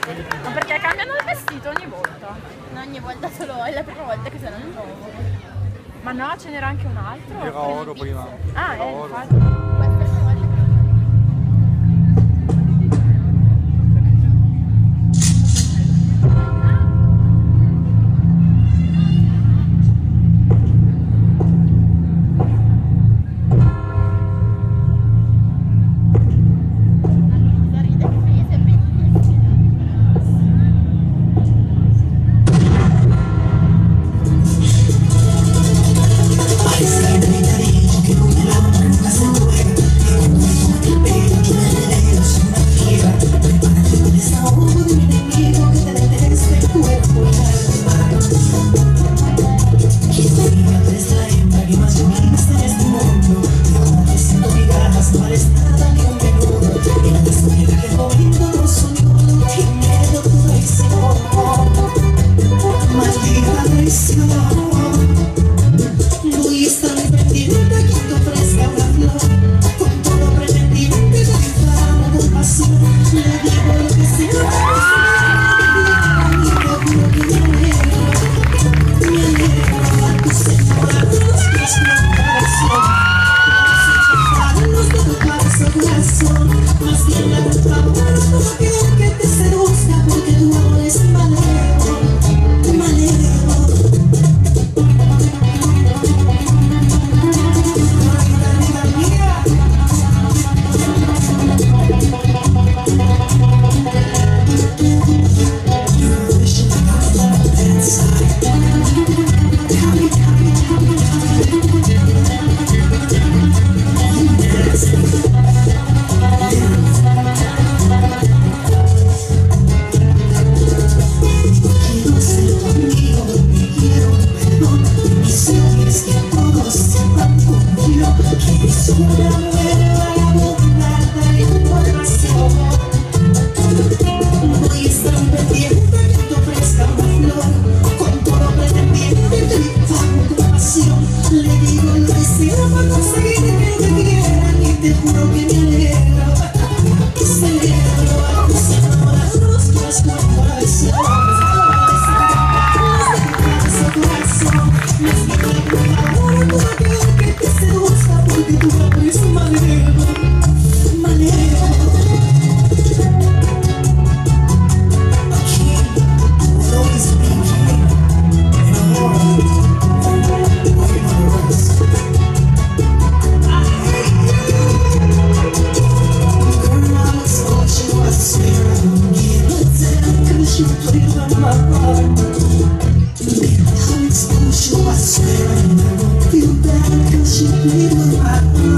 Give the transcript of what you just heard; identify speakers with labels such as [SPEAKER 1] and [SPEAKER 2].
[SPEAKER 1] Ma perché cambiano il vestito ogni volta?
[SPEAKER 2] No, ogni volta solo è la prima volta che sono nuovo.
[SPEAKER 1] Ma no, ce n'era anche un altro?
[SPEAKER 3] Era oro prima.
[SPEAKER 1] Ah,
[SPEAKER 3] Era oro.
[SPEAKER 1] infatti.
[SPEAKER 2] Questa è la volta.
[SPEAKER 4] Feel bad 'cause you bleed my heart.